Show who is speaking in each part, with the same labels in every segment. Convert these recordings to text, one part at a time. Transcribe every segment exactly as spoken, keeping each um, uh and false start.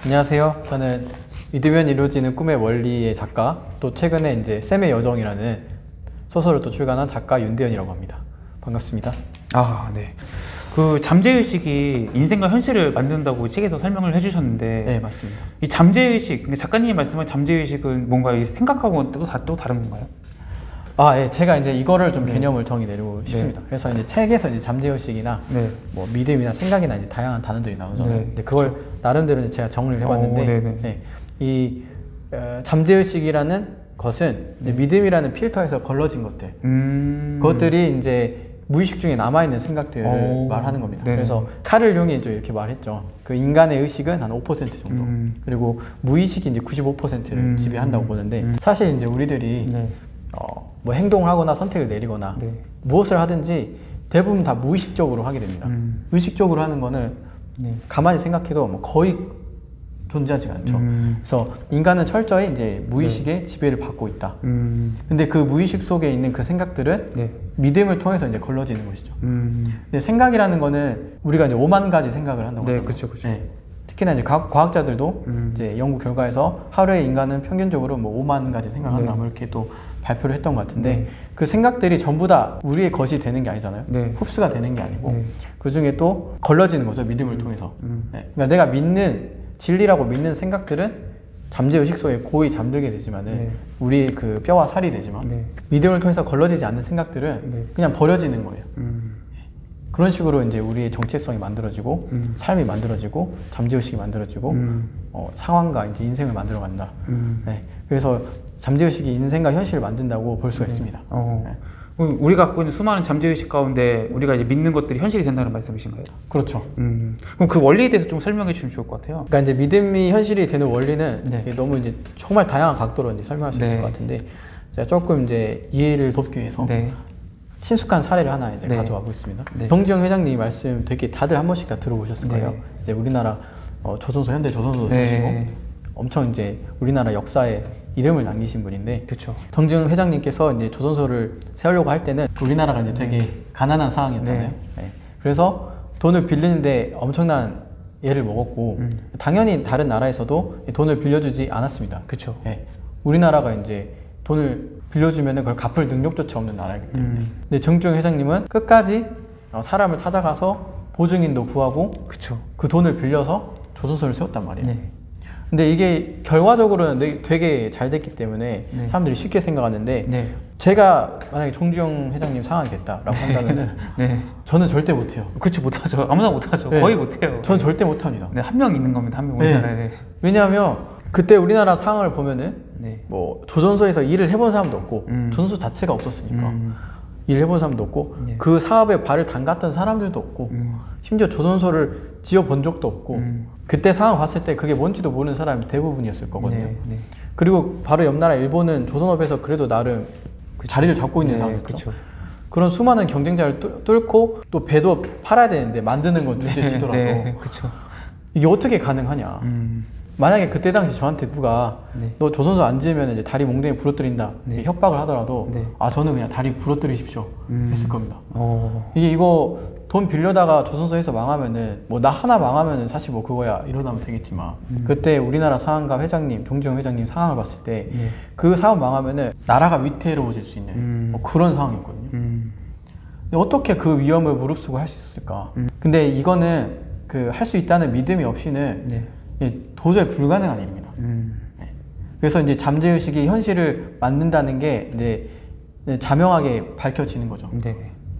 Speaker 1: 안녕하세요. 저는 믿으면 이루어지는 꿈의 원리의 작가, 또 최근에 이제 쌤의 여정이라는 소설을 또 출간한 작가 윤대현이라고 합니다. 반갑습니다.
Speaker 2: 아, 네. 그 잠재의식이 인생과 현실을 만든다고 책에서 설명을 해주셨는데,
Speaker 1: 네, 맞습니다.
Speaker 2: 이 잠재의식, 작가님이 말씀한 잠재의식은 뭔가 이 생각하고는 또, 다, 또 다른 건가요?
Speaker 1: 아, 예, 제가 이제 이거를 좀
Speaker 2: 네.
Speaker 1: 개념을 정의 내리고
Speaker 2: 네.
Speaker 1: 싶습니다. 그래서 이제 책에서 이제 잠재의식이나
Speaker 2: 네.
Speaker 1: 뭐 믿음이나 생각이나 이제 다양한 단어들이 나오잖아요.
Speaker 2: 네.
Speaker 1: 근데 그걸
Speaker 2: 그렇죠.
Speaker 1: 나름대로 이제 제가 정리를 해봤는데,
Speaker 2: 오, 네네.
Speaker 1: 네, 이 어, 잠재의식이라는 것은 이제 믿음이라는 필터에서 걸러진 것들,
Speaker 2: 음.
Speaker 1: 그것들이 이제 무의식 중에 남아있는 생각들을
Speaker 2: 오.
Speaker 1: 말하는 겁니다.
Speaker 2: 네네.
Speaker 1: 그래서 카를 융이 이제 이렇게 말했죠. 그 인간의 의식은 한 오 퍼센트 정도,
Speaker 2: 음.
Speaker 1: 그리고 무의식이 이제 구십오 퍼센트를
Speaker 2: 음.
Speaker 1: 지배한다고 보는데,
Speaker 2: 음.
Speaker 1: 사실 이제 우리들이
Speaker 2: 네.
Speaker 1: 어, 뭐 행동을 하거나 선택을 내리거나
Speaker 2: 네.
Speaker 1: 무엇을 하든지 대부분 다 무의식적으로 하게 됩니다.
Speaker 2: 음.
Speaker 1: 의식적으로 하는 거는
Speaker 2: 네.
Speaker 1: 가만히 생각해도 뭐 거의 존재하지가 않죠.
Speaker 2: 음.
Speaker 1: 그래서 인간은 철저히 이제 무의식의 지배를 받고 있다.
Speaker 2: 음.
Speaker 1: 근데 그 무의식 속에 있는 그 생각들은
Speaker 2: 네.
Speaker 1: 믿음을 통해서 이제 걸러지는 것이죠.
Speaker 2: 음.
Speaker 1: 근데 생각이라는 거는 우리가 이제 오만 가지 생각을 한다고
Speaker 2: 네,
Speaker 1: 하잖아요.
Speaker 2: 그쵸, 그쵸.
Speaker 1: 네. 특히나 이제 과학, 과학자들도
Speaker 2: 음.
Speaker 1: 이제 연구 결과에서 하루에 인간은 평균적으로 뭐 오만 가지 생각을 한다,
Speaker 2: 네.
Speaker 1: 뭐 이렇게 또 발표를 했던 것 같은데,
Speaker 2: 네.
Speaker 1: 그 생각들이 전부 다 우리의 것이 되는 게 아니잖아요.
Speaker 2: 네.
Speaker 1: 흡수가 되는 게 아니고
Speaker 2: 네.
Speaker 1: 그 중에 또 걸러지는 거죠, 믿음을 통해서.
Speaker 2: 음.
Speaker 1: 네. 그러니까 내가 믿는 진리라고 믿는 생각들은 잠재의식 속에 고이 잠들게 되지만은
Speaker 2: 네.
Speaker 1: 우리의 그 뼈와 살이 되지만,
Speaker 2: 네.
Speaker 1: 믿음을 통해서 걸러지지 않는 생각들은
Speaker 2: 네.
Speaker 1: 그냥 버려지는 거예요.
Speaker 2: 음.
Speaker 1: 그런 식으로 이제 우리의 정체성이 만들어지고
Speaker 2: 음.
Speaker 1: 삶이 만들어지고 잠재의식이 만들어지고
Speaker 2: 음.
Speaker 1: 어, 상황과 이제 인생을 만들어 간다.
Speaker 2: 음.
Speaker 1: 네. 그래서 잠재의식이 인생과 현실을 만든다고 볼 수가 있습니다.
Speaker 2: 어.
Speaker 1: 네.
Speaker 2: 그럼 우리가 갖고 있는 수많은 잠재의식 가운데 우리가 이제 믿는 것들이 현실이 된다는 말씀이신가요?
Speaker 1: 그렇죠.
Speaker 2: 음. 그럼 그 원리에 대해서 좀 설명해 주시면 좋을 것 같아요.
Speaker 1: 그러니까 이제 믿음이 현실이 되는 원리는
Speaker 2: 네.
Speaker 1: 이게 너무 이제 정말 다양한 각도로 이제 설명할 수
Speaker 2: 네.
Speaker 1: 있을 것 같은데, 제가 조금 이제 이해를 돕기 위해서
Speaker 2: 네.
Speaker 1: 친숙한 사례를 하나 이제
Speaker 2: 네.
Speaker 1: 가져와 보겠습니다.
Speaker 2: 네.
Speaker 1: 정지영 회장님 말씀 되게 다들 한 번씩 다 들어보셨을
Speaker 2: 네.
Speaker 1: 거예요. 이제 우리나라 어, 조선소, 현대 조선소
Speaker 2: 네.
Speaker 1: 소시고 엄청 이제 우리나라 역사에 이름을 남기신 분인데,
Speaker 2: 그렇죠.
Speaker 1: 정지영 회장님께서 이제 조선소를 세우려고 할 때는 우리나라가 이제 되게 가난한 상황이었잖아요.
Speaker 2: 네.
Speaker 1: 네. 그래서 돈을 빌리는데 엄청난 애를 먹었고,
Speaker 2: 음.
Speaker 1: 당연히 다른 나라에서도 돈을 빌려주지 않았습니다.
Speaker 2: 그렇죠.
Speaker 1: 네. 우리나라가 이제 돈을 빌려주면 그걸 갚을 능력조차 없는 나라이기 때문에.
Speaker 2: 음.
Speaker 1: 근데 정지영 회장님은 끝까지 사람을 찾아가서 보증인도 구하고
Speaker 2: 그렇죠.
Speaker 1: 그 돈을 빌려서 조선소를 세웠단 말이에요.
Speaker 2: 네.
Speaker 1: 근데 이게 결과적으로는 되게- 되게 잘 됐기 때문에
Speaker 2: 네.
Speaker 1: 사람들이 쉽게 생각하는데,
Speaker 2: 네.
Speaker 1: 제가 만약에 정주영 회장님 상황이 됐다라고 한다면은
Speaker 2: 네.
Speaker 1: 저는 절대 못해요.
Speaker 2: 그렇지 못하죠. 아무나 못하죠.
Speaker 1: 네.
Speaker 2: 거의 못해요.
Speaker 1: 저는 절대 못합니다.
Speaker 2: 네, 한 명 있는 겁니다. 한 명
Speaker 1: 네.
Speaker 2: 우리나라에. 네.
Speaker 1: 왜냐하면 그때 우리나라 상황을 보면은
Speaker 2: 네.
Speaker 1: 뭐 조선소에서 일을 해본 사람도 없고,
Speaker 2: 음.
Speaker 1: 조선소 자체가 없었으니까
Speaker 2: 음.
Speaker 1: 일을 해본 사람도 없고,
Speaker 2: 네.
Speaker 1: 그 사업에 발을 담갔던 사람들도 없고,
Speaker 2: 음.
Speaker 1: 심지어 조선소를 지어본 적도 없고,
Speaker 2: 음.
Speaker 1: 그때 상황 봤을 때 그게 뭔지도 모르는 사람이 대부분이었을 거거든요.
Speaker 2: 네. 네.
Speaker 1: 그리고 바로 옆 나라 일본은 조선업에서 그래도 나름 자리를 잡고 있는
Speaker 2: 네,
Speaker 1: 상황이죠.
Speaker 2: 그렇죠.
Speaker 1: 그런 수많은 경쟁자를 뚫- 뚫고 또 배도 팔아야 되는데 만드는 건 문제지더라도
Speaker 2: 네. 그렇죠.
Speaker 1: 이게 어떻게 가능하냐.
Speaker 2: 음.
Speaker 1: 만약에 그때 당시 저한테 누가
Speaker 2: 네.
Speaker 1: 너 조선소 안 지으면 이제 다리 몽둥이 부러뜨린다,
Speaker 2: 네.
Speaker 1: 이렇게 협박을 하더라도
Speaker 2: 네.
Speaker 1: 아 저는 그냥 다리 부러뜨리십시오
Speaker 2: 음.
Speaker 1: 했을 겁니다.
Speaker 2: 어.
Speaker 1: 이게 이거 돈 빌려다가 조선소에서 망하면은 뭐 나 하나 망하면은 사실 뭐 그거야 이러다면 되겠지만,
Speaker 2: 음.
Speaker 1: 그때 우리나라 상황가 회장님, 정주영 회장님 상황을 봤을 때 그
Speaker 2: 네.
Speaker 1: 사업 망하면은 나라가 위태로워질 수 있는
Speaker 2: 음.
Speaker 1: 뭐 그런 상황이었거든요.
Speaker 2: 음.
Speaker 1: 근데 어떻게 그 위험을 무릅쓰고 할 수 있었을까?
Speaker 2: 음.
Speaker 1: 근데 이거는 그 할 수 있다는 믿음이 없이는
Speaker 2: 네.
Speaker 1: 이게 도저히 불가능한 일입니다.
Speaker 2: 음.
Speaker 1: 그래서 이제 잠재의식이 현실을 만든다는 게 이제 자명하게 밝혀지는 거죠.
Speaker 2: 네.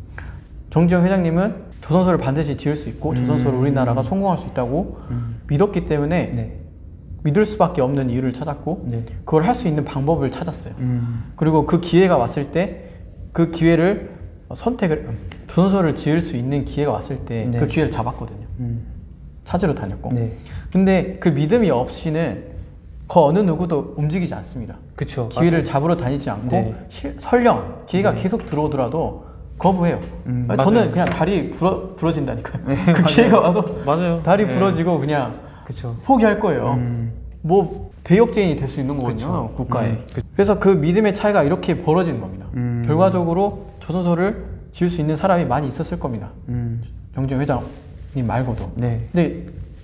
Speaker 1: 정지영 회장님은 조선소를 반드시 지을 수 있고,
Speaker 2: 음.
Speaker 1: 조선소를 우리나라가 성공할 수 있다고
Speaker 2: 음.
Speaker 1: 믿었기 때문에
Speaker 2: 네.
Speaker 1: 믿을 수밖에 없는 이유를 찾았고,
Speaker 2: 네.
Speaker 1: 그걸 할 수 있는 방법을 찾았어요.
Speaker 2: 음.
Speaker 1: 그리고 그 기회가 왔을 때 그 기회를 선택을, 조선소를 지을 수 있는 기회가 왔을 때 그
Speaker 2: 네.
Speaker 1: 기회를 잡았거든요.
Speaker 2: 음.
Speaker 1: 찾으러 다녔고.
Speaker 2: 네.
Speaker 1: 근데 그 믿음이 없이는 그 어느 누구도 움직이지 않습니다.
Speaker 2: 그렇죠.
Speaker 1: 기회를 잡으러 다니지 않고
Speaker 2: 네.
Speaker 1: 실, 설령 기회가
Speaker 2: 네.
Speaker 1: 계속 들어오더라도 거부해요.
Speaker 2: 음,
Speaker 1: 아니,
Speaker 2: 맞아요.
Speaker 1: 저는 그냥 다리 부러, 부러진다니까요.
Speaker 2: 네,
Speaker 1: 그
Speaker 2: 맞아요.
Speaker 1: 기회가 와도
Speaker 2: 맞아요.
Speaker 1: 다리
Speaker 2: 네.
Speaker 1: 부러지고 그냥
Speaker 2: 그렇죠.
Speaker 1: 포기할 거예요.
Speaker 2: 음.
Speaker 1: 뭐 대역죄인이 될 수 있는 거거든요.
Speaker 2: 그쵸.
Speaker 1: 국가에.
Speaker 2: 음, 그-
Speaker 1: 그래서 그 믿음의 차이가 이렇게 벌어지는 겁니다.
Speaker 2: 음.
Speaker 1: 결과적으로 조선소를 지을 수 있는 사람이 많이 있었을 겁니다.
Speaker 2: 음.
Speaker 1: 정지영 회장님 말고도.
Speaker 2: 네.
Speaker 1: 근데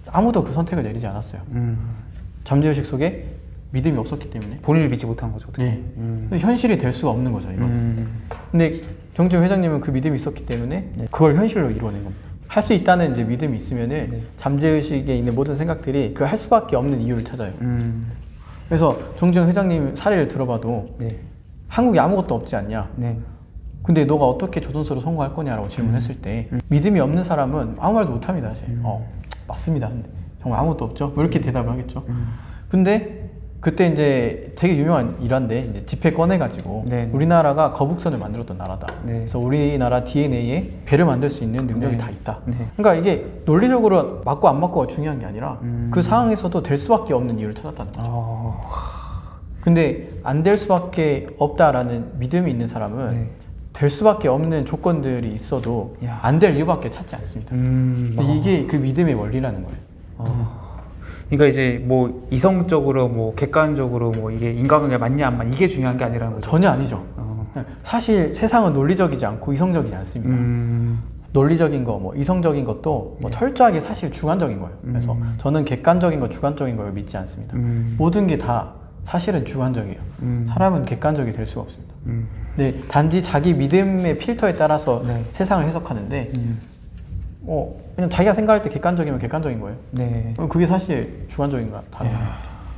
Speaker 1: 아무도 그 선택을 내리지 않았어요.
Speaker 2: 음.
Speaker 1: 잠재의식 속에 믿음이 없었기 때문에.
Speaker 2: 본인을 믿지 못한 거죠. 어떻게.
Speaker 1: 네.
Speaker 2: 음.
Speaker 1: 현실이 될 수가 없는 거죠, 이건.
Speaker 2: 음.
Speaker 1: 근데 정지용 회장님은 그 믿음이 있었기 때문에
Speaker 2: 네.
Speaker 1: 그걸 현실로 이루어낸 겁니다. 할 수 있다는 이제 믿음이 있으면은
Speaker 2: 네.
Speaker 1: 잠재의식에 있는 모든 생각들이 그 할 수밖에 없는 이유를 찾아요.
Speaker 2: 음.
Speaker 1: 그래서 정지용 회장님 사례를 들어봐도
Speaker 2: 네.
Speaker 1: 한국에 아무것도 없지 않냐?
Speaker 2: 네.
Speaker 1: 근데 너가 어떻게 조선소를 성공할 거냐라고 질문했을 때 음. 믿음이 없는 사람은 아무 말도 못합니다. 사실.
Speaker 2: 음.
Speaker 1: 어, 맞습니다. 근데 정말 아무것도 없죠. 뭐 이렇게 대답을 하겠죠.
Speaker 2: 음.
Speaker 1: 근데 그때 이제 되게 유명한 일화인데 이제 지폐 꺼내가지고
Speaker 2: 네.
Speaker 1: 우리나라가 거북선을 만들었던 나라다.
Speaker 2: 네.
Speaker 1: 그래서 우리나라 디엔에이에 배를 만들 수 있는 능력이
Speaker 2: 네.
Speaker 1: 다 있다.
Speaker 2: 네.
Speaker 1: 그러니까 이게 논리적으로 맞고 안 맞고가 중요한 게 아니라
Speaker 2: 음.
Speaker 1: 그 상황에서도 될 수밖에 없는 이유를 찾았다는 거죠.
Speaker 2: 어.
Speaker 1: 근데 안 될 수밖에 없다라는 믿음이 있는 사람은
Speaker 2: 네.
Speaker 1: 될 수밖에 없는 조건들이 있어도
Speaker 2: 야.
Speaker 1: 안 될 이유밖에 찾지 않습니다.
Speaker 2: 음.
Speaker 1: 근데
Speaker 2: 어.
Speaker 1: 이게 그 믿음의 원리라는 거예요.
Speaker 2: 어. 그러니까 이제 뭐 이성적으로 뭐 객관적으로 뭐 이게 인과관계 맞냐 안 맞냐 이게 중요한 게 아니라는 거죠.
Speaker 1: 전혀 아니죠.
Speaker 2: 어.
Speaker 1: 사실 세상은 논리적이지 않고 이성적이지 않습니다.
Speaker 2: 음.
Speaker 1: 논리적인 거, 뭐 이성적인 것도 뭐
Speaker 2: 네.
Speaker 1: 철저하게 사실 주관적인 거예요. 그래서
Speaker 2: 음.
Speaker 1: 저는 객관적인 거, 주관적인 걸 믿지 않습니다.
Speaker 2: 음.
Speaker 1: 모든 게 다 사실은 주관적이에요.
Speaker 2: 음.
Speaker 1: 사람은 객관적이 될 수가 없습니다.
Speaker 2: 음.
Speaker 1: 근데 단지 자기 믿음의 필터에 따라서
Speaker 2: 네.
Speaker 1: 세상을 해석하는데
Speaker 2: 음.
Speaker 1: 어, 그냥 자기가 생각할 때 객관적이면 객관적인 거예요.
Speaker 2: 네.
Speaker 1: 그럼 그게 사실 주관적인가 다른 거죠.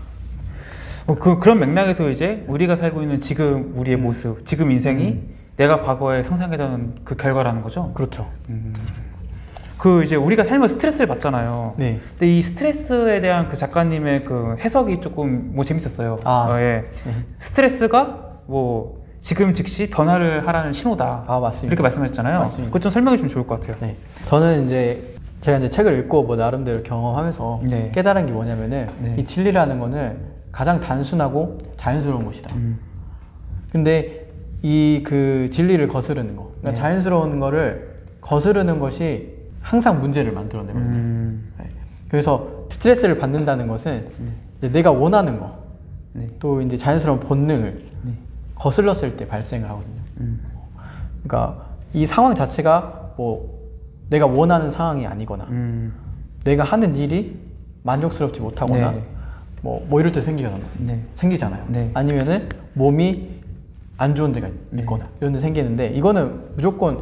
Speaker 2: 어, 그, 그런 맥락에서 이제 우리가 살고 있는 지금 우리의
Speaker 1: 음.
Speaker 2: 모습, 지금 인생이
Speaker 1: 음.
Speaker 2: 내가 과거에 상상했던 그 결과라는 거죠.
Speaker 1: 그렇죠.
Speaker 2: 음. 그 이제 우리가 살면서 스트레스를 받잖아요.
Speaker 1: 네.
Speaker 2: 근데 이 스트레스에 대한 그 작가님의 그 해석이 조금 뭐 재밌었어요.
Speaker 1: 아.
Speaker 2: 어, 예.
Speaker 1: 네.
Speaker 2: 스트레스가 뭐 지금 즉시 변화를 하라는 신호다.
Speaker 1: 아, 맞습니다.
Speaker 2: 이렇게 말씀하셨잖아요.
Speaker 1: 맞습니다.
Speaker 2: 그것 좀 설명해 주면 좋을 것 같아요.
Speaker 1: 네. 저는 이제 제가 이제 책을 읽고 뭐 나름대로 경험하면서
Speaker 2: 네.
Speaker 1: 깨달은 게 뭐냐면은
Speaker 2: 네.
Speaker 1: 이 진리라는 거는 가장 단순하고 자연스러운 것이다.
Speaker 2: 음.
Speaker 1: 근데 이 그 진리를 거스르는 거, 그러니까
Speaker 2: 네.
Speaker 1: 자연스러운 거를 거스르는 것이 항상 문제를 만들어내거든요.
Speaker 2: 음.
Speaker 1: 네. 그래서 스트레스를 받는다는 것은 이제 내가 원하는 거,
Speaker 2: 네.
Speaker 1: 또 이제 자연스러운 본능을
Speaker 2: 네.
Speaker 1: 거슬렀을 때 발생을 하거든요.
Speaker 2: 음.
Speaker 1: 그러니까 이 상황 자체가 뭐 내가 원하는 상황이 아니거나
Speaker 2: 음.
Speaker 1: 내가 하는 일이 만족스럽지 못하거나
Speaker 2: 네.
Speaker 1: 뭐, 뭐 이럴 때 생기잖아요.
Speaker 2: 네.
Speaker 1: 생기잖아요.
Speaker 2: 네.
Speaker 1: 아니면은 몸이 안 좋은 데가 있거나 이런 데 생기는데 이거는 무조건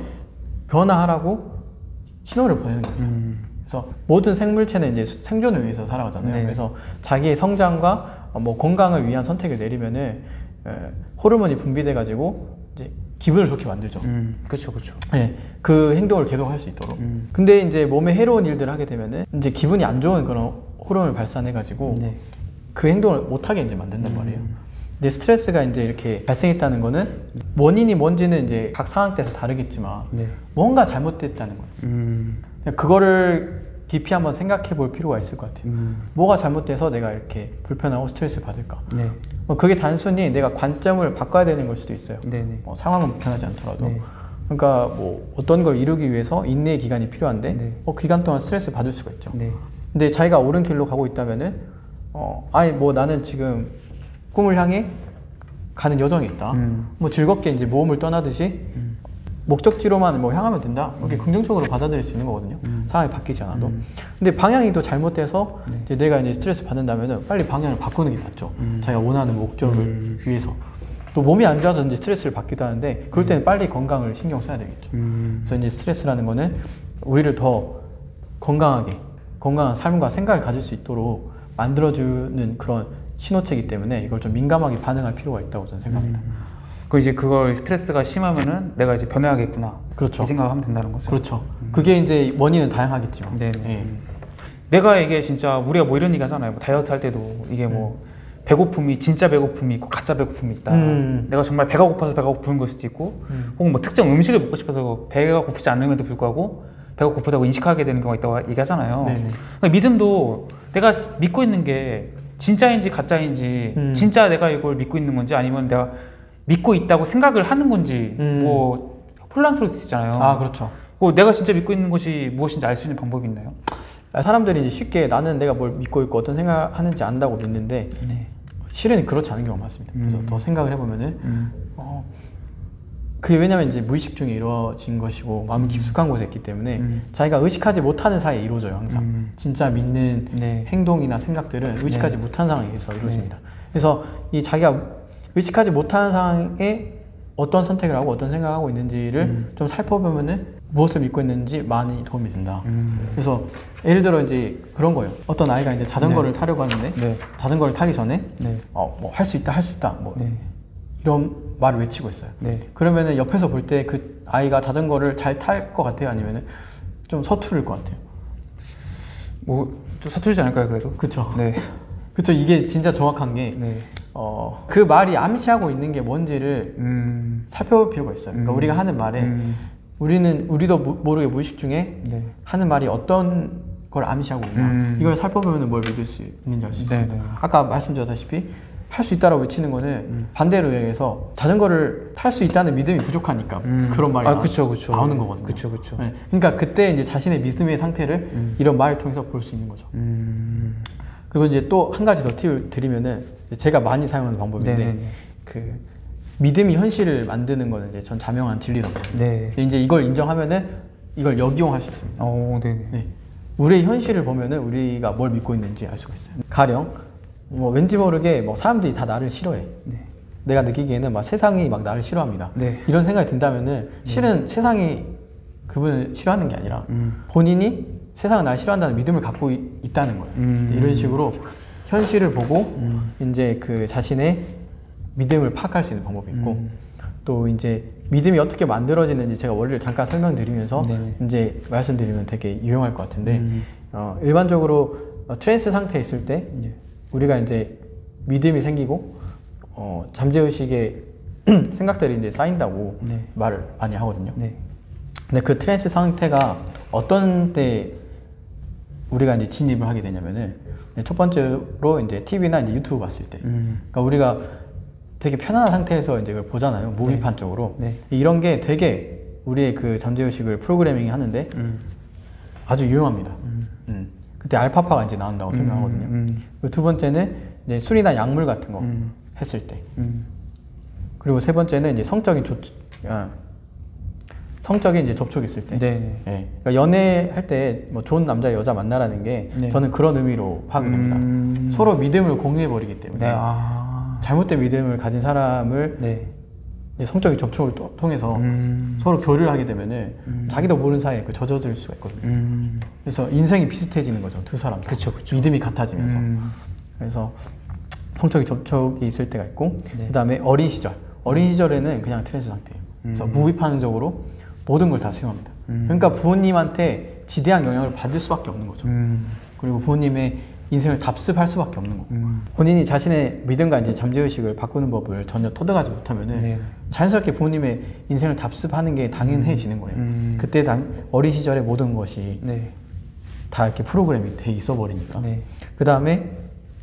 Speaker 1: 변화하라고 신호를 보내는 거예요.
Speaker 2: 음.
Speaker 1: 그래서 모든 생물체는 이제 생존을 위해서 살아가잖아요.
Speaker 2: 네.
Speaker 1: 그래서 자기의 성장과 어, 뭐 건강을 위한 선택을 내리면은 에, 호르몬이 분비돼 가지고 이제 기분을 좋게 만들죠.
Speaker 2: 음. 그렇죠, 그렇죠.
Speaker 1: 네, 그 행동을 계속 할 수 있도록.
Speaker 2: 음.
Speaker 1: 근데 이제 몸에 해로운 일들을 하게 되면은 이제 기분이 안 좋은 그런 호르몬을 발산해 가지고
Speaker 2: 네.
Speaker 1: 그 행동을 못 하게 이제 만든단
Speaker 2: 음.
Speaker 1: 말이에요. 근데 스트레스가 이제 이렇게 발생했다는 거는 원인이 뭔지는 이제 각 상황 때서 다르겠지만
Speaker 2: 네.
Speaker 1: 뭔가 잘못됐다는 거예요.
Speaker 2: 음.
Speaker 1: 그냥 그거를 깊이 한번 생각해 볼 필요가 있을 것 같아요.
Speaker 2: 음.
Speaker 1: 뭐가 잘못돼서 내가 이렇게 불편하고 스트레스를 받을까?
Speaker 2: 네.
Speaker 1: 뭐 그게 단순히 내가 관점을 바꿔야 되는 걸 수도 있어요.
Speaker 2: 네네.
Speaker 1: 뭐 상황은 불편하지 않더라도.
Speaker 2: 네.
Speaker 1: 그러니까 뭐 어떤 걸 이루기 위해서 인내의 기간이 필요한데
Speaker 2: 네.
Speaker 1: 어, 그 기간 동안 스트레스 받을 수가 있죠.
Speaker 2: 네.
Speaker 1: 근데 자기가 옳은 길로 가고 있다면은 어, 아니 뭐 나는 지금 꿈을 향해 가는 여정이 있다.
Speaker 2: 음.
Speaker 1: 뭐 즐겁게 이제 모험을 떠나듯이
Speaker 2: 음.
Speaker 1: 목적지로만 뭐 향하면 된다. 이렇게 긍정적으로 받아들일 수 있는 거거든요.
Speaker 2: 음.
Speaker 1: 상황이 바뀌지 않아도.
Speaker 2: 음.
Speaker 1: 근데 방향이 또 잘못돼서
Speaker 2: 네.
Speaker 1: 이제 내가 이제 스트레스 받는다면은 빨리 방향을 바꾸는 게 낫죠.
Speaker 2: 음.
Speaker 1: 자기가 원하는 목적을
Speaker 2: 음.
Speaker 1: 위해서. 또 몸이 안 좋아서 이제 스트레스를 받기도 하는데 그럴 때는 빨리 건강을 신경 써야 되겠죠.
Speaker 2: 음.
Speaker 1: 그래서 이제 스트레스라는 거는 우리를 더 건강하게 건강한 삶과 생각을 가질 수 있도록 만들어주는 그런 신호체이기 때문에 이걸 좀 민감하게 반응할 필요가 있다고 저는 생각합니다.
Speaker 2: 음. 그 이제 그걸 스트레스가 심하면은 내가 이제 변해야겠구나.
Speaker 1: 그렇죠.
Speaker 2: 이 생각을 하면 된다는 거죠.
Speaker 1: 그렇죠. 그게 이제 원인은 다양하겠지만.
Speaker 2: 네.
Speaker 1: 예.
Speaker 2: 내가 이게 진짜 우리가 뭐 이런 얘기 하잖아요. 뭐 다이어트 할 때도 이게 뭐 배고픔이 진짜 배고픔이 있고 가짜 배고픔이 있다.
Speaker 1: 음.
Speaker 2: 내가 정말 배가 고파서 배가 고픈 걸 수도 있고,
Speaker 1: 음.
Speaker 2: 혹은 뭐 특정 음식을 먹고 싶어서 배가 고프지 않음에도 불구하고 배가 고프다고 인식하게 되는 경우가 있다고 얘기하잖아요.
Speaker 1: 네네.
Speaker 2: 그러니까 믿음도 내가 믿고 있는 게 진짜인지 가짜인지,
Speaker 1: 음.
Speaker 2: 진짜 내가 이걸 믿고 있는 건지 아니면 내가 믿고 있다고 생각을 하는 건지
Speaker 1: 음.
Speaker 2: 뭐 혼란스러울 수 있잖아요.
Speaker 1: 아, 그렇죠.
Speaker 2: 뭐 내가 진짜 믿고 있는 것이 무엇인지 알 수 있는 방법이 있나요?
Speaker 1: 사람들이 이제 쉽게 나는 내가 뭘 믿고 있고 어떤 생각을 하는지 안다고 믿는데
Speaker 2: 네.
Speaker 1: 실은 그렇지 않은 경우가 많습니다. 그래서
Speaker 2: 음.
Speaker 1: 더 생각을 해보면은
Speaker 2: 음.
Speaker 1: 어, 그게 왜냐면 이제 무의식 중에 이루어진 것이고 마음이 깊숙한 곳에 있기 때문에
Speaker 2: 음.
Speaker 1: 자기가 의식하지 못하는 사이에 이루어져요 항상.
Speaker 2: 음.
Speaker 1: 진짜 믿는
Speaker 2: 네.
Speaker 1: 행동이나 생각들은 의식하지
Speaker 2: 네.
Speaker 1: 못한 상황에서 이루어집니다. 그래서 이 자기가 의식하지 못하는 상황에 어떤 선택을 하고 어떤 생각을 하고 있는지를
Speaker 2: 음.
Speaker 1: 좀 살펴보면은 무엇을 믿고 있는지 많이 도움이 된다.
Speaker 2: 음.
Speaker 1: 그래서 예를 들어 이제 그런 거예요. 어떤 아이가 이제 자전거를
Speaker 2: 네.
Speaker 1: 타려고 하는데
Speaker 2: 네.
Speaker 1: 자전거를 타기 전에
Speaker 2: 네.
Speaker 1: 어, 뭐 할 수 있다, 할 수 있다, 뭐
Speaker 2: 네.
Speaker 1: 이런 말을 외치고 있어요.
Speaker 2: 네.
Speaker 1: 그러면은 옆에서 볼 때 그 아이가 자전거를 잘 탈 것 같아요, 아니면은 좀 서투를 것 같아요.
Speaker 2: 뭐 좀 서툴지 않을까요, 그래도?
Speaker 1: 그렇죠.
Speaker 2: 네.
Speaker 1: 그렇죠. 이게 진짜 정확한 게
Speaker 2: 네.
Speaker 1: 어, 그 말이 암시하고 있는 게 뭔지를
Speaker 2: 음.
Speaker 1: 살펴볼 필요가 있어요. 그러니까
Speaker 2: 음.
Speaker 1: 우리가 하는 말에
Speaker 2: 음.
Speaker 1: 우리는 우리도 모- 모르게 무의식 중에
Speaker 2: 네.
Speaker 1: 하는 말이 어떤 걸 암시하고 있나
Speaker 2: 음.
Speaker 1: 이걸 살펴보면 뭘 믿을 수 있는지 알 수
Speaker 2: 네,
Speaker 1: 있습니다.
Speaker 2: 네.
Speaker 1: 아까 말씀드렸다시피 할 수 있다라고 외치는 거는
Speaker 2: 음.
Speaker 1: 반대로 얘기해서 자전거를 탈 수 있다는 믿음이 부족하니까
Speaker 2: 음.
Speaker 1: 그런 말이
Speaker 2: 아,
Speaker 1: 나,
Speaker 2: 그쵸, 그쵸.
Speaker 1: 나오는 거거든요.
Speaker 2: 그쵸, 그쵸.
Speaker 1: 네. 그러니까 그때 이제 자신의 믿음의 상태를
Speaker 2: 음.
Speaker 1: 이런 말을 통해서 볼 수 있는 거죠.
Speaker 2: 음.
Speaker 1: 그리고 이제 또 한 가지 더 팁을 드리면은 제가 많이 사용하는 방법인데
Speaker 2: 네네네.
Speaker 1: 그 믿음이 현실을 만드는 거는 이제 전 자명한 진리라고.
Speaker 2: 네.
Speaker 1: 이제 이걸 인정하면은 이걸 역이용할 수 있습니다.
Speaker 2: 오, 네네.
Speaker 1: 네. 우리의 현실을 보면은 우리가 뭘 믿고 있는지 알 수가 있어요. 가령 뭐 왠지 모르게 뭐 사람들이 다 나를 싫어해.
Speaker 2: 네.
Speaker 1: 내가 느끼기에는 막 세상이 막 나를 싫어합니다.
Speaker 2: 네.
Speaker 1: 이런 생각이 든다면은 실은 세상이 그분을 싫어하는 게 아니라
Speaker 2: 음.
Speaker 1: 본인이 세상은 날 싫어한다는 믿음을 갖고 이- 있다는 거예요.
Speaker 2: 음.
Speaker 1: 이런 식으로 현실을 보고
Speaker 2: 음.
Speaker 1: 이제 그 자신의 믿음을 파악할 수 있는 방법이 있고
Speaker 2: 음.
Speaker 1: 또 이제 믿음이 어떻게 만들어지는지 제가 원리를 잠깐 설명드리면서
Speaker 2: 네네.
Speaker 1: 이제 말씀드리면 되게 유용할 것 같은데
Speaker 2: 음.
Speaker 1: 어, 일반적으로 어, 트랜스 상태에 있을 때
Speaker 2: 네.
Speaker 1: 우리가 이제 믿음이 생기고 어, 잠재의식에 생각들이 이제 쌓인다고
Speaker 2: 네.
Speaker 1: 말을 많이 하거든요.
Speaker 2: 네.
Speaker 1: 근데 그 트랜스 상태가 어떤 때 우리가 이제 진입을 하게 되냐면은 첫 번째로 이제 티비나 이제 유튜브 봤을 때,
Speaker 2: 음.
Speaker 1: 그러니까 우리가 되게 편안한 상태에서 이제 이걸 보잖아요. 무비판 쪽으로.
Speaker 2: 네.
Speaker 1: 이런 게 되게 우리의 그 잠재의식을 프로그래밍 하는데
Speaker 2: 음.
Speaker 1: 아주 유용합니다.
Speaker 2: 음.
Speaker 1: 음. 그때 알파파가 이제 나온다고 설명하거든요.
Speaker 2: 음.
Speaker 1: 그리고 두 번째는 이제 술이나 약물 같은 거
Speaker 2: 음.
Speaker 1: 했을 때.
Speaker 2: 음.
Speaker 1: 그리고 세 번째는 이제 성적인 조, 아, 성적인 이제 접촉이 있을 때.
Speaker 2: 네.
Speaker 1: 예. 그러니까 연애할 때 뭐 좋은 남자 여자 만나라는 게
Speaker 2: 네.
Speaker 1: 저는 그런 의미로 파악이 됩니다.
Speaker 2: 음.
Speaker 1: 서로 믿음을 공유해 버리기 때문에
Speaker 2: 네. 아.
Speaker 1: 잘못된 믿음을 가진 사람을
Speaker 2: 네.
Speaker 1: 이제 성적인 접촉을 또- 통해서
Speaker 2: 음.
Speaker 1: 서로 교류를 하게 되면은
Speaker 2: 음.
Speaker 1: 자기도 모르는 사이에 그 젖어들 수가 있거든요.
Speaker 2: 음.
Speaker 1: 그래서 인생이 비슷해지는 거죠, 두 사람 다.
Speaker 2: 그쵸, 그쵸.
Speaker 1: 믿음이 같아지면서.
Speaker 2: 음.
Speaker 1: 그래서 성적인 접촉이 있을 때가 있고,
Speaker 2: 네.
Speaker 1: 그 다음에 어린 시절. 어린 시절에는 그냥 트랜스 상태예요. 그래서
Speaker 2: 음.
Speaker 1: 무비판적으로 모든 걸 다 수용합니다.
Speaker 2: 음.
Speaker 1: 그러니까 부모님한테 지대한 영향을 받을 수밖에 없는 거죠.
Speaker 2: 음.
Speaker 1: 그리고 부모님의 인생을 답습할 수밖에 없는 거고.
Speaker 2: 음.
Speaker 1: 본인이 자신의 믿음과 이제 잠재의식을 바꾸는 법을 전혀 터득하지 못하면은
Speaker 2: 네.
Speaker 1: 자연스럽게 부모님의 인생을 답습하는 게 당연해지는 거예요.
Speaker 2: 음.
Speaker 1: 그때 당, 어린 시절의 모든 것이
Speaker 2: 네.
Speaker 1: 다 이렇게 프로그램이 돼 있어 버리니까.
Speaker 2: 네.
Speaker 1: 그 다음에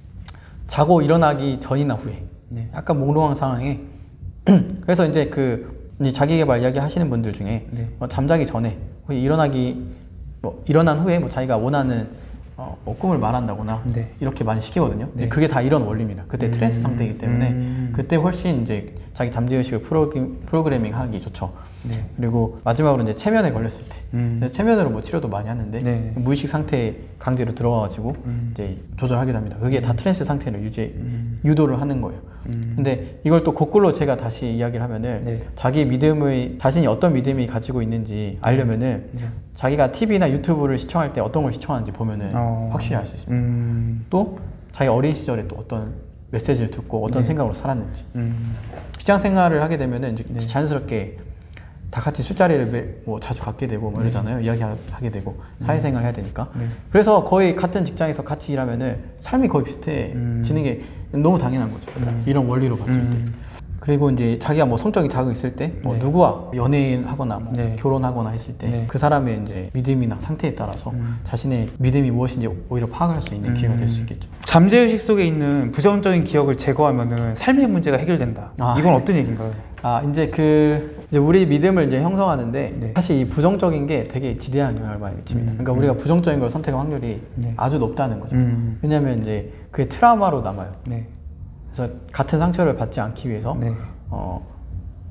Speaker 1: 자고 일어나기 전이나 후에
Speaker 2: 네.
Speaker 1: 약간 몽롱한 상황에 그래서 이제 그 이제 자기개발 이야기 하시는 분들 중에
Speaker 2: 네.
Speaker 1: 뭐 잠자기 전에 혹은 일어나기 뭐 일어난 후에 뭐 자기가 원하는 어, 뭐 꿈을 말한다거나
Speaker 2: 네.
Speaker 1: 이렇게 많이 시키거든요.
Speaker 2: 네.
Speaker 1: 그게 다 이런 원리입니다. 그때
Speaker 2: 음.
Speaker 1: 트랜스 상태이기 때문에
Speaker 2: 음.
Speaker 1: 그때 훨씬 이제 자기 잠재의식을 프로그래밍, 프로그래밍 하기 좋죠.
Speaker 2: 네.
Speaker 1: 그리고 마지막으로 이제 체면에 걸렸을 때
Speaker 2: 음.
Speaker 1: 그래서 체면으로 뭐 치료도 많이 하는데
Speaker 2: 네.
Speaker 1: 무의식 상태에 강제로 들어가가지고
Speaker 2: 음.
Speaker 1: 이제 조절하기도 합니다. 그게 다 트랜스 상태를 유지
Speaker 2: 음.
Speaker 1: 유도를 하는 거예요.
Speaker 2: 음.
Speaker 1: 근데 이걸 또 거꾸로 제가 다시 이야기를 하면은
Speaker 2: 네.
Speaker 1: 자기 믿음의 자신이 어떤 믿음이 가지고 있는지 알려면은
Speaker 2: 네.
Speaker 1: 자기가 티비나 유튜브를 시청할 때 어떤 걸 시청하는지 보면은
Speaker 2: 어.
Speaker 1: 확실히 알 수 있습니다.
Speaker 2: 음.
Speaker 1: 또 자기 어린 시절에 또 어떤 메시지를 듣고 어떤
Speaker 2: 네.
Speaker 1: 생각으로 살았는지
Speaker 2: 음.
Speaker 1: 직장 생활을 하게 되면은 이제
Speaker 2: 네. 자연스럽게
Speaker 1: 다 같이 술자리를 매, 뭐 자주 갖게 되고 뭐 이러잖아요. 이야기하게 되고 사회생활 해야 되니까.
Speaker 2: 네.
Speaker 1: 그래서 거의 같은 직장에서 같이 일하면은 삶이 거의 비슷해지는 게 너무 당연한 거죠.
Speaker 2: 음.
Speaker 1: 이런 원리로 봤을 때.
Speaker 2: 음.
Speaker 1: 그리고 이제 자기가 뭐 성적인 자극이 있을 때 뭐
Speaker 2: 네.
Speaker 1: 누구와 연애하거나 뭐
Speaker 2: 네.
Speaker 1: 결혼하거나 했을 때
Speaker 2: 네.
Speaker 1: 그 사람의 이제 믿음이나 상태에 따라서
Speaker 2: 음.
Speaker 1: 자신의 믿음이 무엇인지 오히려 파악할 수 있는 기회가 될 수 있겠죠.
Speaker 2: 잠재의식 속에 있는 부정적인 기억을 제거하면은 삶의 문제가 해결된다.
Speaker 1: 아.
Speaker 2: 이건 어떤 얘기인가요?
Speaker 1: 아 이제 그 이제 우리 믿음을 이제 형성하는데
Speaker 2: 네.
Speaker 1: 사실 이 부정적인 게 되게 지대한 영향을 많이 미칩니다.
Speaker 2: 음.
Speaker 1: 그러니까 우리가 부정적인 걸 선택할 확률이
Speaker 2: 네.
Speaker 1: 아주 높다는 거죠.
Speaker 2: 음.
Speaker 1: 왜냐하면 이제 그게 트라우마로 남아요.
Speaker 2: 네.
Speaker 1: 그래서 같은 상처를 받지 않기 위해서
Speaker 2: 네.
Speaker 1: 어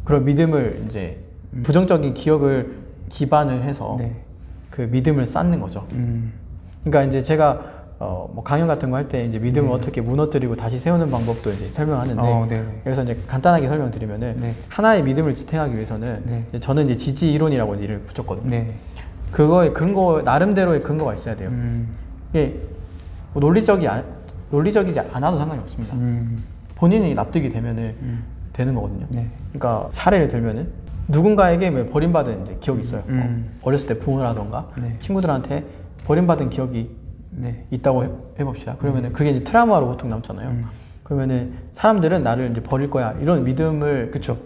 Speaker 1: 그런 믿음을 이제
Speaker 2: 음.
Speaker 1: 부정적인 기억을 기반을 해서
Speaker 2: 네.
Speaker 1: 그 믿음을 쌓는 거죠.
Speaker 2: 음.
Speaker 1: 그러니까 이제 제가 어, 뭐 강연 같은 거 할 때 이제 믿음을
Speaker 2: 네.
Speaker 1: 어떻게 무너뜨리고 다시 세우는 방법도 이제 설명하는데
Speaker 2: 어, 네.
Speaker 1: 그래서 이제 간단하게 설명드리면은
Speaker 2: 네.
Speaker 1: 하나의 믿음을 지탱하기 위해서는
Speaker 2: 네.
Speaker 1: 이제 저는 이제 지지 이론이라고 이를 붙였거든요.
Speaker 2: 네.
Speaker 1: 그거에 근거 나름대로의 근거가 있어야 돼요.
Speaker 2: 음.
Speaker 1: 이게 뭐 논리적이 안, 논리적이지 않아도 상관이 없습니다.
Speaker 2: 음.
Speaker 1: 본인이 납득이 되면은
Speaker 2: 음.
Speaker 1: 되는 거거든요.
Speaker 2: 네.
Speaker 1: 그러니까 사례를 들면은 누군가에게 뭐 버림받은 이제 기억이 있어요.
Speaker 2: 음.
Speaker 1: 어, 어렸을 때 부모라던가
Speaker 2: 네.
Speaker 1: 친구들한테 버림받은 기억이
Speaker 2: 네.
Speaker 1: 있다고 해, 해봅시다. 그러면은 그게 이제 트라우마로 보통 남잖아요.
Speaker 2: 음.
Speaker 1: 그러면은 사람들은 나를 이제 버릴 거야 이런 믿음을
Speaker 2: 그쵸.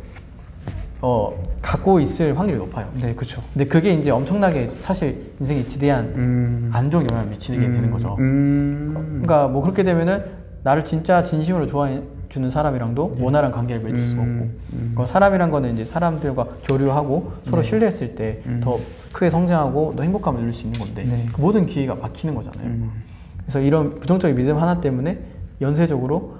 Speaker 1: 어, 갖고 있을 확률이 높아요.
Speaker 2: 네, 그쵸.
Speaker 1: 근데 그게 이제 엄청나게 사실 인생에 지대한
Speaker 2: 음.
Speaker 1: 안 좋은 영향을 미치게
Speaker 2: 음.
Speaker 1: 되는 거죠.
Speaker 2: 음.
Speaker 1: 그러니까 뭐 그렇게 되면은 나를 진짜 진심으로 좋아해 주는 사람이랑도
Speaker 2: 네.
Speaker 1: 원활한 관계를 맺을 수
Speaker 2: 음.
Speaker 1: 없고,
Speaker 2: 음.
Speaker 1: 그 사람이란 거는 이제 사람들과 교류하고 서로
Speaker 2: 네.
Speaker 1: 신뢰했을 때 더
Speaker 2: 음.
Speaker 1: 크게 성장하고 더 행복감을 누릴 수 있는 건데
Speaker 2: 네.
Speaker 1: 그 모든 기회가 막히는 거잖아요.
Speaker 2: 음.
Speaker 1: 그래서 이런 부정적인 믿음 하나 때문에 연쇄적으로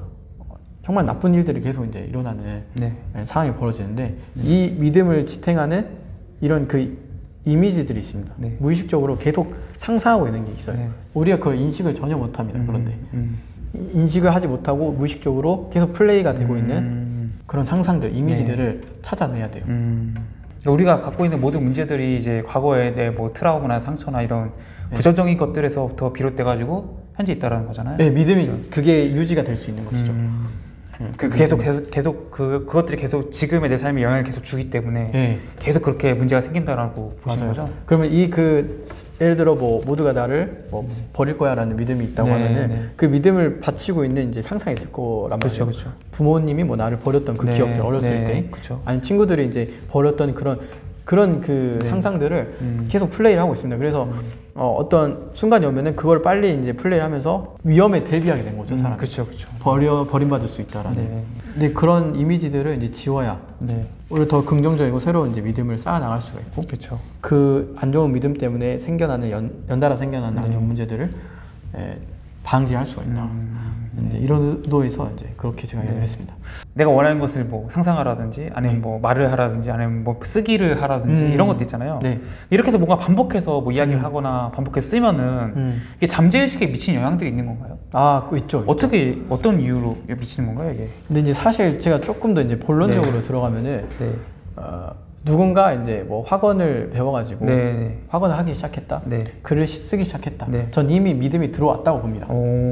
Speaker 1: 정말 나쁜 일들이 계속 이제 일어나는
Speaker 2: 네.
Speaker 1: 상황이 벌어지는데 이 믿음을 지탱하는 이런 그 이미지들이 있습니다.
Speaker 2: 네.
Speaker 1: 무의식적으로 계속 상상하고 있는 게 있어요.
Speaker 2: 네.
Speaker 1: 우리가 그걸 인식을 전혀 못합니다. 그런데
Speaker 2: 음.
Speaker 1: 이- 인식을 하지 못하고 무의식적으로 계속 플레이가 되고 있는
Speaker 2: 음.
Speaker 1: 그런 상상들, 이미지들을 찾아내야 돼요.
Speaker 2: 음. 우리가 갖고 있는 모든 문제들이 이제 과거의 내 뭐 트라우마나 상처나 이런
Speaker 1: 네.
Speaker 2: 부정적인 것들에서부터 비롯돼가지고 현재 있다라는 거잖아요.
Speaker 1: 네, 믿음이 그게 유지가 될 수 있는 것이죠.
Speaker 2: 음.
Speaker 1: 음,
Speaker 2: 그 계속 계속 계속 그 그것들이 계속 지금의 내 삶에 영향을 계속 주기 때문에
Speaker 1: 네,
Speaker 2: 계속 그렇게 문제가 생긴다라고 보시는
Speaker 1: 맞아요.
Speaker 2: 거죠?
Speaker 1: 그러면 이 그 예를 들어 뭐 모두가 나를 뭐 버릴 거야라는 믿음이 있다고
Speaker 2: 네,
Speaker 1: 하면은
Speaker 2: 네.
Speaker 1: 그 믿음을 바치고 있는 이제 상상이 있을 거란
Speaker 2: 그렇죠,
Speaker 1: 말이에요.
Speaker 2: 그렇죠.
Speaker 1: 부모님이 뭐 나를 버렸던 그
Speaker 2: 네,
Speaker 1: 기억들 어렸을
Speaker 2: 네,
Speaker 1: 때,
Speaker 2: 그렇죠.
Speaker 1: 아니 친구들이 이제 버렸던 그런 그런 그
Speaker 2: 네.
Speaker 1: 상상들을
Speaker 2: 음.
Speaker 1: 계속 플레이를 하고 있습니다. 그래서 어, 어떤 순간이 오면은 그걸 빨리 이제 플레이를 하면서 위험에 대비하게 된 거죠, 사람.
Speaker 2: 그렇죠, 그렇죠.
Speaker 1: 버려 버림받을 수 있다라는.
Speaker 2: 네.
Speaker 1: 근데 그런 이미지들을 이제 지워야
Speaker 2: 네,
Speaker 1: 오히려 더 긍정적이고 새로운 이제 믿음을 쌓아 나갈 수가 있고
Speaker 2: 그렇죠.
Speaker 1: 그 안 좋은 믿음 때문에 생겨나는 연, 연달아 생겨나는 안
Speaker 2: 네.
Speaker 1: 좋은 문제들을 에, 방지할 수가 있다.
Speaker 2: 음,
Speaker 1: 이제 이런 의도에서 이제 그렇게 제가 이야기를
Speaker 2: 네.
Speaker 1: 했습니다.
Speaker 2: 내가 원하는 것을 뭐 상상하라든지 아니면
Speaker 1: 네.
Speaker 2: 뭐 말을 하라든지 아니면 뭐 쓰기를 하라든지
Speaker 1: 음.
Speaker 2: 이런 것도 있잖아요.
Speaker 1: 네.
Speaker 2: 이렇게 해서 뭔가 반복해서 뭐 이야기를
Speaker 1: 음.
Speaker 2: 하거나 반복해서 쓰면은
Speaker 1: 음.
Speaker 2: 이게 잠재의식에 미치는 영향들이 있는 건가요?
Speaker 1: 아, 그 있죠. 있죠.
Speaker 2: 어떻게 어떤 이유로 미치는 건가요, 이게?
Speaker 1: 근데 이제 사실 제가 조금 더 이제 본론적으로 들어가면은
Speaker 2: 네.
Speaker 1: 어, 누군가 이제 뭐 학원을 배워가지고
Speaker 2: 네.
Speaker 1: 학원을 하기 시작했다.
Speaker 2: 네.
Speaker 1: 글을 시- 쓰기 시작했다.
Speaker 2: 네.
Speaker 1: 전 이미 믿음이 들어왔다고 봅니다.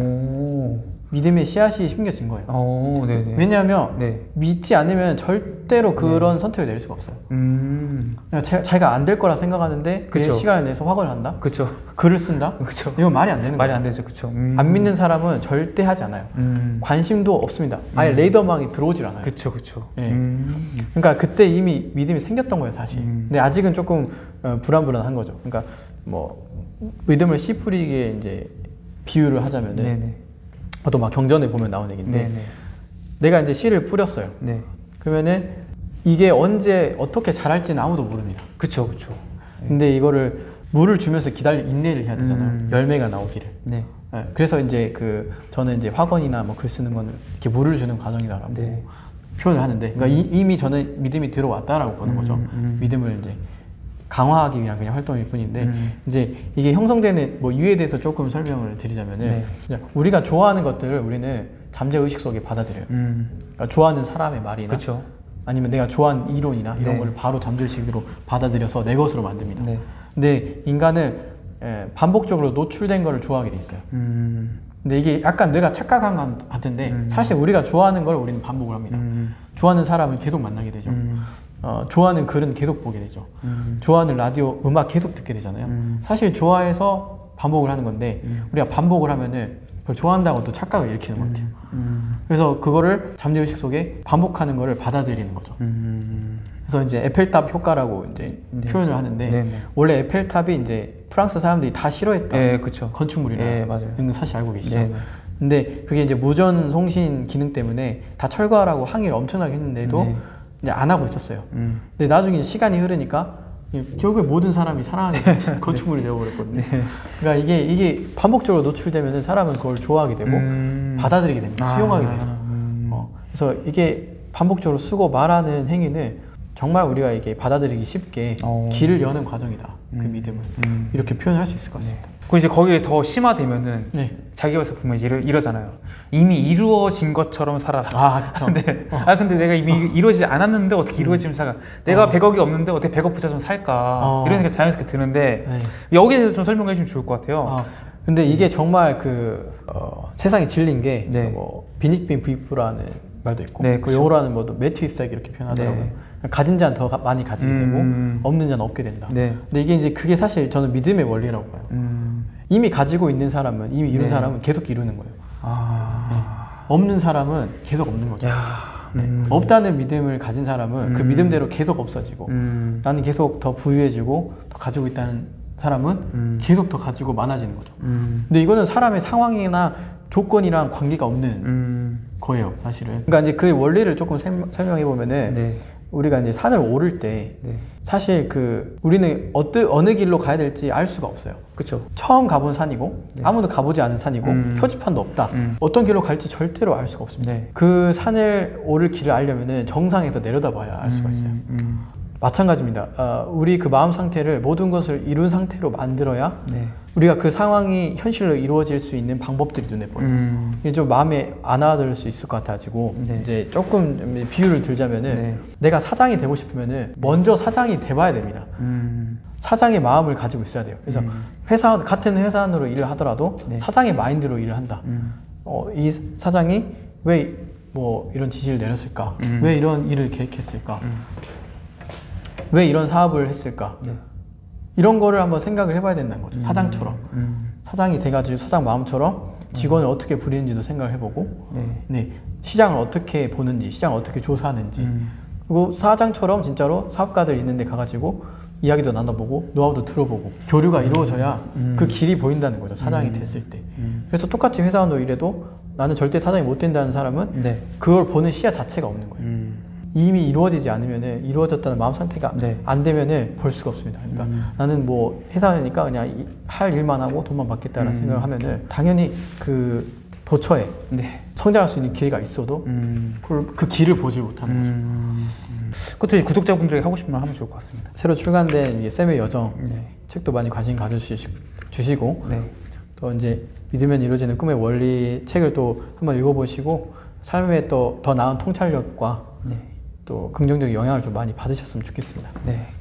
Speaker 2: 오.
Speaker 1: 믿음의 씨앗이 심겨진 거예요.
Speaker 2: 오, 네, 네.
Speaker 1: 왜냐하면
Speaker 2: 네.
Speaker 1: 믿지 않으면 절대로 그런 선택을 내릴 수가 없어요.
Speaker 2: 음.
Speaker 1: 그냥 자, 자기가 안 될 거라 생각하는데 그
Speaker 2: 그쵸.
Speaker 1: 시간을 내서 학원을 한다?
Speaker 2: 그렇죠.
Speaker 1: 글을 쓴다?
Speaker 2: 그렇죠.
Speaker 1: 이건 말이 안 되는
Speaker 2: 말이
Speaker 1: 거예요.
Speaker 2: 안 되죠. 그렇죠. 음.
Speaker 1: 안 믿는 사람은 절대 하지 않아요.
Speaker 2: 음.
Speaker 1: 관심도 없습니다. 아예
Speaker 2: 음.
Speaker 1: 레이더망이 들어오질 않아요.
Speaker 2: 그렇죠. 그렇죠.
Speaker 1: 예.
Speaker 2: 음.
Speaker 1: 그러니까 그때 이미 믿음이 생겼던 거예요, 사실.
Speaker 2: 음.
Speaker 1: 근데 아직은 조금 어, 불안불안한 거죠. 그러니까 뭐 믿음을 씨 뿌리게 이제 비유를 하자면은
Speaker 2: 네, 네.
Speaker 1: 보통 막 경전에 보면 나오는 얘기인데
Speaker 2: 네, 네.
Speaker 1: 내가 이제 씨를 뿌렸어요.
Speaker 2: 네.
Speaker 1: 그러면은 이게 언제 어떻게 자랄지는 아무도 모릅니다.
Speaker 2: 그렇죠. 그렇죠.
Speaker 1: 근데 이거를 물을 주면서 기다려 인내를 해야 되잖아요.
Speaker 2: 음.
Speaker 1: 열매가 나오기를.
Speaker 2: 네.
Speaker 1: 네, 그래서 이제 그 저는 이제 학원이나 뭐 글 쓰는 거는 이렇게 물을 주는 과정이다라고
Speaker 2: 네.
Speaker 1: 표현을 하는데, 그러니까 이, 이미 저는 믿음이 들어왔다라고 보는 거죠.
Speaker 2: 음, 음.
Speaker 1: 믿음을 이제 강화하기 위한 그냥 활동일 뿐인데,
Speaker 2: 음.
Speaker 1: 이제 이게 형성되는 뭐 이유에 대해서 조금 설명을 드리자면은
Speaker 2: 네.
Speaker 1: 그냥 우리가 좋아하는 것들을 우리는 잠재 의식 속에 받아들여요.
Speaker 2: 음.
Speaker 1: 그러니까 좋아하는 사람의 말이나
Speaker 2: 그렇죠.
Speaker 1: 아니면 내가 좋아하는 이론이나 이런
Speaker 2: 네.
Speaker 1: 걸 바로 잠재 의식으로 받아들여서 내 것으로 만듭니다.
Speaker 2: 네.
Speaker 1: 근데 인간은 예, 반복적으로 노출된 거를 좋아하게 돼 있어요.
Speaker 2: 음.
Speaker 1: 근데 이게 약간 뇌가 착각한 것 같은데
Speaker 2: 음.
Speaker 1: 사실 우리가 좋아하는 걸 우리는 반복을 합니다.
Speaker 2: 음.
Speaker 1: 좋아하는 사람은 계속 만나게 되죠.
Speaker 2: 음.
Speaker 1: 어, 좋아하는 글은 계속 보게 되죠.
Speaker 2: 음.
Speaker 1: 좋아하는 라디오, 음악 계속 듣게 되잖아요.
Speaker 2: 음.
Speaker 1: 사실 좋아해서 반복을 하는 건데
Speaker 2: 음.
Speaker 1: 우리가 반복을 하면은 그걸 좋아한다고 또 착각을 일으키는 것 같아요.
Speaker 2: 음.
Speaker 1: 그래서 그거를 잠재의식 속에 반복하는 거를 받아들이는 거죠.
Speaker 2: 음.
Speaker 1: 그래서 이제 에펠탑 효과라고 이제
Speaker 2: 네.
Speaker 1: 표현을 하는데
Speaker 2: 네, 네.
Speaker 1: 원래 에펠탑이 이제 프랑스 사람들이 다 싫어했던
Speaker 2: 예, 그렇죠.
Speaker 1: 건축물이라
Speaker 2: 예, 맞아요.
Speaker 1: 는 사실 알고 계시죠?
Speaker 2: 네, 네.
Speaker 1: 근데 그게 이제 무전 송신 기능 때문에 다 철거하라고 항의를 엄청나게 했는데도
Speaker 2: 네.
Speaker 1: 이제 안 하고 있었어요.
Speaker 2: 음.
Speaker 1: 근데 나중에 이제 시간이 흐르니까 결국에 모든 사람이 사랑하는 건축물이 되어버렸거든요.
Speaker 2: 네.
Speaker 1: 그러니까 이게 이게 반복적으로 노출되면은 사람은 그걸 좋아하게 되고
Speaker 2: 음.
Speaker 1: 받아들이게 됩니다. 수용하게
Speaker 2: 아,
Speaker 1: 돼요.
Speaker 2: 음.
Speaker 1: 어, 그래서 이게 반복적으로 쓰고 말하는 행위는 정말 우리가 이게 받아들이기 쉽게
Speaker 2: 어.
Speaker 1: 길을 여는 과정이다. 그
Speaker 2: 음.
Speaker 1: 믿음을
Speaker 2: 음.
Speaker 1: 이렇게 표현할 수 있을 것 같습니다.
Speaker 2: 그 이제 거기에 더 심화되면은
Speaker 1: 네.
Speaker 2: 자기가서 보면 이러, 이러잖아요. 이미 이루어진 것처럼 살아라.
Speaker 1: 아, 그렇죠.
Speaker 2: 네. 아 근데 내가 이미 이루어지지 않았는데 어떻게 이루어지면 살까? 내가
Speaker 1: 어.
Speaker 2: 백억이 없는데 어떻게 백억 부자 좀 살까?
Speaker 1: 어.
Speaker 2: 이런 생각 자연스럽게 드는데
Speaker 1: 네.
Speaker 2: 여기에 대해서 좀 설명해 주시면 좋을 것 같아요.
Speaker 1: 아, 근데 이게 정말 그 어, 세상이 진리인 게
Speaker 2: 네.
Speaker 1: 뭐 빈익빈 부익부라는 말도 있고
Speaker 2: 네,
Speaker 1: 그
Speaker 2: 그쵸.
Speaker 1: 영어로는 뭐도 매튜 이펙 이렇게 표현하더라고요.
Speaker 2: 네.
Speaker 1: 가진 자는 더 가- 많이 가지게
Speaker 2: 음.
Speaker 1: 되고 없는 자는 없게 된다.
Speaker 2: 네.
Speaker 1: 근데 이게 이제 그게 사실 저는 믿음의 원리라고 봐요.
Speaker 2: 음.
Speaker 1: 이미 가지고 있는 사람은 이미 이룬
Speaker 2: 네.
Speaker 1: 사람은 계속 이루는 거예요.
Speaker 2: 아.
Speaker 1: 없는 사람은 계속 없는 거죠.
Speaker 2: 야.
Speaker 1: 네.
Speaker 2: 음.
Speaker 1: 없다는 믿음을 가진 사람은 그
Speaker 2: 음.
Speaker 1: 믿음대로 계속 없어지고
Speaker 2: 음.
Speaker 1: 나는 계속 더 부유해지고 더 가지고 있다는 사람은
Speaker 2: 음.
Speaker 1: 계속 더 가지고 많아지는 거죠.
Speaker 2: 음.
Speaker 1: 근데 이거는 사람의 상황이나 조건이랑 관계가 없는
Speaker 2: 음.
Speaker 1: 거예요, 사실은. 그러니까 이제 그 원리를 조금 셈- 설명해 보면은
Speaker 2: 네.
Speaker 1: 우리가 이제 산을 오를 때
Speaker 2: 네.
Speaker 1: 사실 그 우리는 어느 어느 길로 가야 될지 알 수가 없어요.
Speaker 2: 그렇죠.
Speaker 1: 처음 가본 산이고
Speaker 2: 네.
Speaker 1: 아무도 가보지 않은 산이고
Speaker 2: 음.
Speaker 1: 표지판도 없다.
Speaker 2: 음.
Speaker 1: 어떤 길로 갈지 절대로 알 수가 없습니다.
Speaker 2: 네.
Speaker 1: 그 산을 오를 길을 알려면은 정상에서 내려다봐야 알 수가 있어요.
Speaker 2: 음. 음.
Speaker 1: 마찬가지입니다. 어, 우리 그 마음 상태를 모든 것을 이룬 상태로 만들어야
Speaker 2: 네.
Speaker 1: 우리가 그 상황이 현실로 이루어질 수 있는 방법들이 눈에 보여요.
Speaker 2: 음.
Speaker 1: 이게 좀 마음에 안아들 수 있을 것 같아가지고
Speaker 2: 네.
Speaker 1: 이제 조금 비유를 들자면은
Speaker 2: 네.
Speaker 1: 내가 사장이 되고 싶으면은 먼저 사장이 돼봐야 됩니다.
Speaker 2: 음.
Speaker 1: 사장의 마음을 가지고 있어야 돼요. 그래서
Speaker 2: 음.
Speaker 1: 회사 같은 회사원으로 일을 하더라도
Speaker 2: 네.
Speaker 1: 사장의 마인드로 일을 한다.
Speaker 2: 음.
Speaker 1: 어, 이 사장이 왜 뭐 이런 지시를 내렸을까?
Speaker 2: 음.
Speaker 1: 왜 이런 일을 계획했을까?
Speaker 2: 음.
Speaker 1: 왜 이런 사업을 했을까?
Speaker 2: 네.
Speaker 1: 이런 거를 한번 생각을 해봐야 된다는 거죠.
Speaker 2: 음.
Speaker 1: 사장처럼.
Speaker 2: 음.
Speaker 1: 사장이 돼가지고 사장 마음처럼 직원을 어떻게 부리는지도 생각을 해보고
Speaker 2: 네.
Speaker 1: 네, 시장을 어떻게 보는지, 시장을 어떻게 조사하는지
Speaker 2: 음.
Speaker 1: 그리고 사장처럼 진짜로 사업가들 있는데 가가지고 이야기도 나눠보고 노하우도 들어보고 교류가 이루어져야
Speaker 2: 음.
Speaker 1: 그 길이 보인다는 거죠. 사장이
Speaker 2: 음.
Speaker 1: 됐을 때.
Speaker 2: 음.
Speaker 1: 그래서 똑같이 회사원으로 일해도 나는 절대 사장이 못 된다는 사람은
Speaker 2: 네.
Speaker 1: 그걸 보는 시야 자체가 없는 거예요.
Speaker 2: 음.
Speaker 1: 이미 이루어지지 않으면은 이루어졌다는 마음 상태가
Speaker 2: 네.
Speaker 1: 안 되면은 볼 수가 없습니다. 그러니까
Speaker 2: 음.
Speaker 1: 나는 뭐 회사니까 그냥 이- 할 일만 하고 돈만 받겠다라는
Speaker 2: 음.
Speaker 1: 생각을 하면은 당연히 그 도처에
Speaker 2: 네.
Speaker 1: 성장할 수 있는 기회가 있어도
Speaker 2: 음.
Speaker 1: 그걸 그 길을 보지 못하는 거죠.
Speaker 2: 음. 끝으로 구독자분들에게 하고 싶은 말 하면 좋을 것 같습니다.
Speaker 1: 새로 출간된 이 쌤의 여정
Speaker 2: 네.
Speaker 1: 책도 많이 관심 가져주시고
Speaker 2: 네.
Speaker 1: 또 이제 믿으면 이루어지는 꿈의 원리 책을 또 한번 읽어보시고 삶에 또 더 나은 통찰력과
Speaker 2: 네.
Speaker 1: 또 긍정적인 영향을 좀 많이 받으셨으면 좋겠습니다.
Speaker 2: 네.